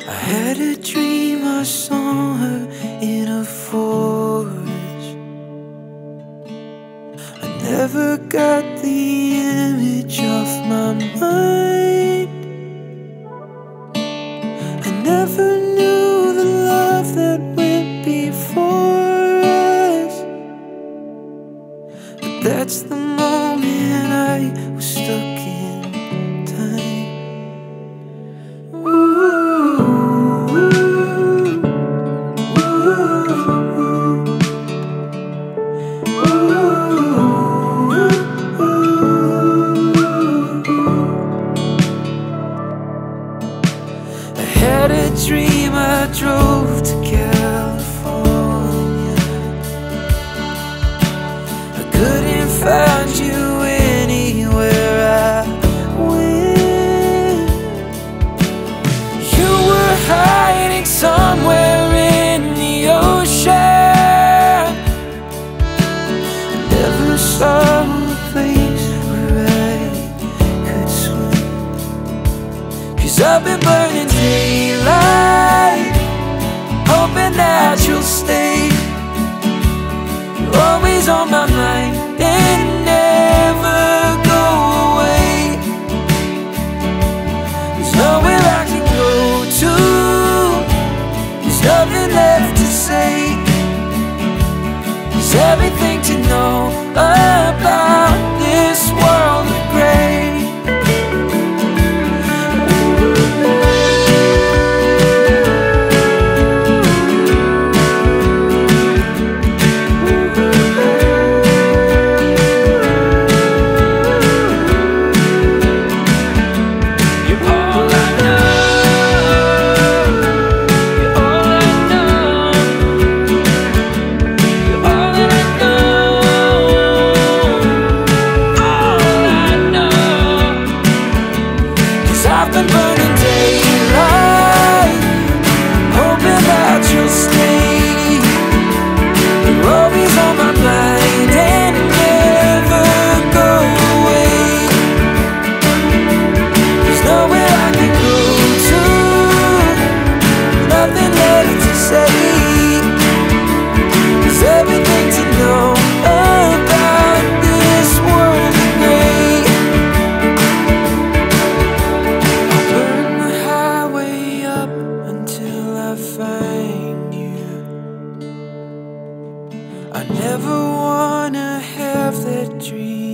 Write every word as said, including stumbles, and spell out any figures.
I had a dream I saw her in a forest. I never got the image off my mind. I never knew the love that went before us, but that's the moment I was stuck in time. Ooh. I had a dream I drove to California. I couldn't find you anywhere I went. You were hiding somewhere in the ocean. Never saw a place where I could swim, 'cause I've been burning daylight, hoping that you'll stay. You're always on my mind and never go away. There's nowhere I can go to, there's nothing left to say. There's everything to know about this world of gray. I've been burning daylight, hoping that you'll stay. You're always on my mind and never go away. There's nowhere I can go to, nothing left to say. There's everything to know about this world of gray. Find you. I never wanna have that dream